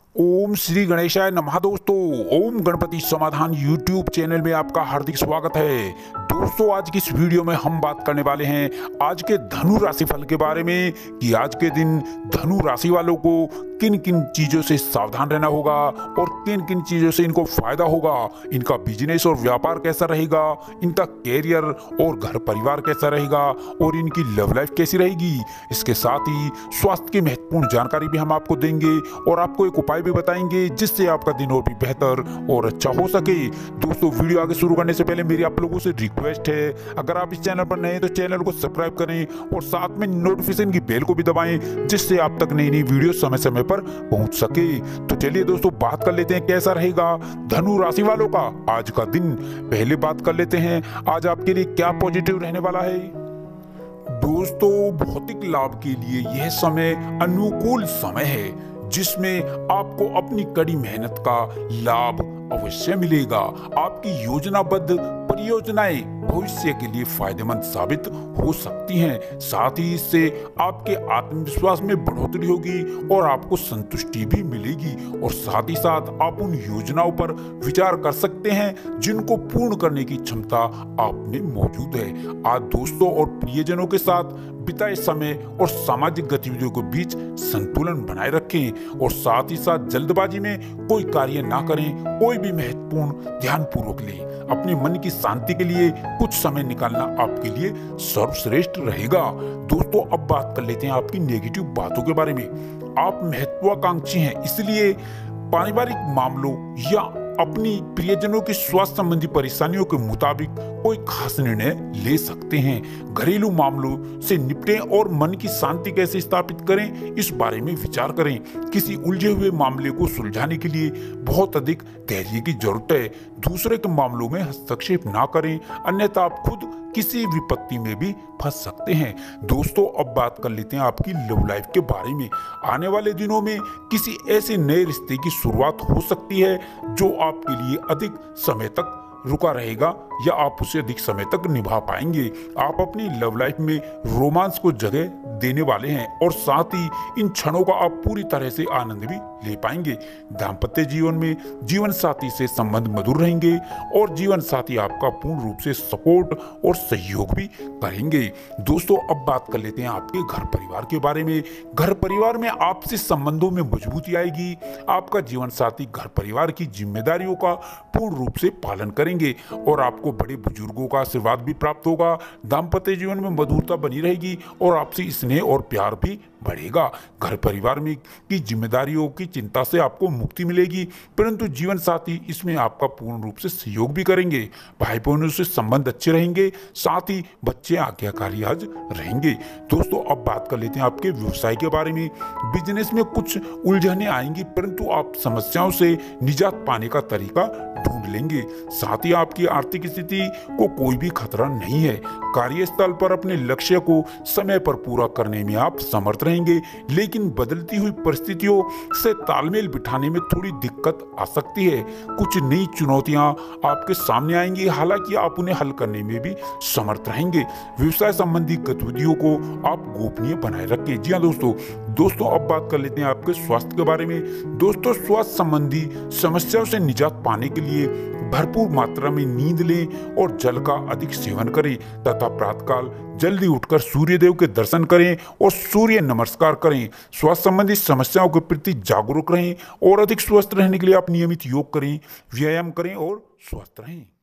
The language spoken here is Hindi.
ओम श्री गणेशाय नमः। दोस्तों, ओम गणपति समाधान यूट्यूब चैनल में आपका हार्दिक स्वागत है। दोस्तों, आज की इस वीडियो में हम बात करने वाले हैं आज के धनु राशि फल के बारे में कि आज के दिन धनु राशि वालों को किन किन चीजों से सावधान रहना होगा और किन किन चीजों से इनको फायदा होगा, इनका बिजनेस और व्यापार कैसा रहेगा, इनका कैरियर और घर परिवार कैसा रहेगा और इनकी लव लाइफ कैसी रहेगी। इसके साथ ही स्वास्थ्य की महत्वपूर्ण जानकारी भी हम आपको देंगे और आपको एक उपाय भी बताएंगे जिससे आपका दिन और भी बेहतर और अच्छा हो सके। दोस्तों, वीडियो आगे शुरू करने से पहले मेरी आप लोगों से रिक्वेस्ट है, अगर आप इस चैनल पर नए हैं तो चैनल को सब्सक्राइब करें और साथ में नोटिफिकेशन की बेल को भी दबाएं जिससे आप तक नई नई वीडियो समय समय पर पहुंच सके। तो चलिए दोस्तों, बात कर लेते हैं कैसा रहेगा धनु राशि वालों का आज का दिन। पहले बात कर लेते हैं आज आपके लिए क्या पॉजिटिव रहने वाला है। दोस्तों, भौतिक लाभ के लिए यह समय अनुकूल समय है जिसमें आपको अपनी कड़ी मेहनत का लाभ अवश्य मिलेगा। आपकी योजनाबद्ध परियोजनाएं भविष्य के लिए फायदेमंद साबित हो सकती हैं। साथ ही इससे आपके आत्मविश्वास में बढ़ोतरी होगी और आपको संतुष्टि भी मिलेगी और साथ ही साथ आप उन योजनाओं पर विचार कर सकते हैं जिनको पूर्ण करने की क्षमता आप में मौजूद है। आज दोस्तों और प्रियजनों के साथ बिताए समय और सामाजिक गतिविधियों के बीच संतुलन बनाए रखें और साथ ही साथ जल्दबाजी में कोई कार्य ना करें। कोई भी महत्वपूर्ण ध्यान पूर्वक लें। अपने मन की शांति के लिए कुछ समय निकालना आपके लिए सर्वश्रेष्ठ रहेगा। दोस्तों, अब बात कर लेते हैं आपकी नेगेटिव बातों के बारे में। आप महत्वाकांक्षी हैं, इसलिए पारिवारिक मामलों या अपनी प्रियजनों की स्वास्थ्य संबंधी परेशानियों के मुताबिक कोई खास निर्णय ले सकते हैं। घरेलू मामलों से निपटें और मन की शांति कैसे स्थापित करें इस बारे में विचार करें। किसी उलझे हुए मामले को सुलझाने के लिए बहुत अधिक धैर्य की जरूरत है। दूसरे के मामलों में हस्तक्षेप ना करें, अन्यथा आप खुद किसी विपत्ति में भी फंस सकते हैं। दोस्तों, अब बात कर लेते हैं आपकी लव लाइफ के बारे में। आने वाले दिनों में किसी ऐसे नए रिश्ते की शुरुआत हो सकती है जो आपके लिए अधिक समय तक रुका रहेगा या आप उसे अधिक समय तक निभा पाएंगे। आप अपनी लव लाइफ में रोमांस को जगह देने वाले हैं और साथ ही इन क्षणों का आप पूरी तरह से आनंद भी ले पाएंगे। दाम्पत्य जीवन में जीवन साथी से संबंध मधुर रहेंगे और जीवन साथी आपका पूर्ण रूप से सपोर्ट और सहयोग भी करेंगे। दोस्तों, अब बात कर लेते हैं आपके घर परिवार के बारे में। घर परिवार में आपसी संबंधों में मजबूती आएगी। आपका जीवन साथी घर परिवार की जिम्मेदारियों का पूर्ण रूप से पालन करेंगे और आपको बड़े बुजुर्गों का आशीर्वाद भी प्राप्त होगा। दाम्पत्य जीवन में मधुरता बनी रहेगी और आपसी स्नेह और प्यार भी बढ़ेगा। घर परिवार में की जिम्मेदारियों की चिंता से आपको मुक्ति मिलेगी, परंतु जीवन साथी इसमें आपका पूर्ण रूप से सहयोग भी करेंगे। भाई बहनों से संबंध अच्छे रहेंगे, साथ ही बच्चे आज्ञाकारी आज रहेंगे। दोस्तों, अब बात कर लेते हैं आपके व्यवसाय के बारे में। बिजनेस में कुछ उलझने आएंगी, परंतु आप समस्याओं से निजात पाने का तरीका ढूंढ लेंगे। साथ ही आपकी आर्थिक स्थिति को कोई भी खतरा नहीं है। कार्यस्थल पर अपने लक्ष्य को समय पर पूरा करने में आप समर्थ रहेंगे, लेकिन बदलती हुई परिस्थितियों से तालमेल बिठाने में थोड़ी दिक्कत आ सकती है। कुछ नई चुनौतियां आपके सामने आएंगी, हालांकि आप उन्हें हल करने में भी समर्थ रहेंगे। व्यवसाय संबंधी गतिविधियों को आप गोपनीय बनाए रखें। जी हाँ दोस्तों, अब बात कर लेते हैं आपके स्वास्थ्य के बारे में। दोस्तों, स्वास्थ्य संबंधी समस्याओं से निजात पाने के लिए भरपूर मात्रा में नींद लें और जल का अधिक सेवन करें तथा प्रातःकाल जल्दी उठकर सूर्यदेव के दर्शन करें और सूर्य नमस्कार करें। स्वास्थ्य संबंधी समस्याओं के प्रति जागरूक रहें और अधिक स्वस्थ रहने के लिए आप नियमित योग करें, व्यायाम करें और स्वस्थ रहें।